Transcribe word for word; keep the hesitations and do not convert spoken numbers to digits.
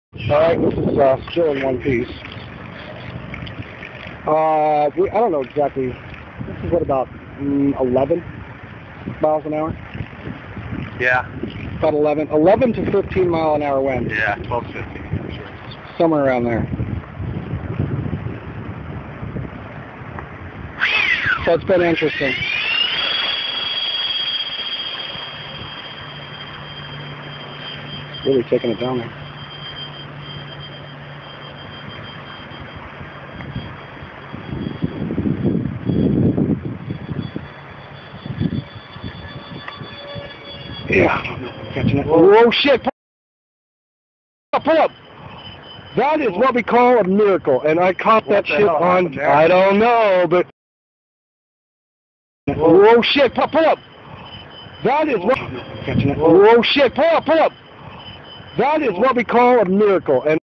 Alright, this is uh, still in one piece. Uh, we, I don't know exactly. This is what, about mm, eleven miles an hour? Yeah. About eleven. eleven to fifteen mile an hour wind. Yeah, twelve to fifteen for sure. Somewhere around there. So it's been interesting. Really taking it down there. Yeah, catching it. Whoa, shit! Pull up, pull up! That is what we call a miracle, and I caught What that the shit hell on. happened there? I don't know, but whoa, whoa shit! Pull, pull up! That is what catching it. Whoa, shit! Pull up, pull up! That is what we call a miracle, and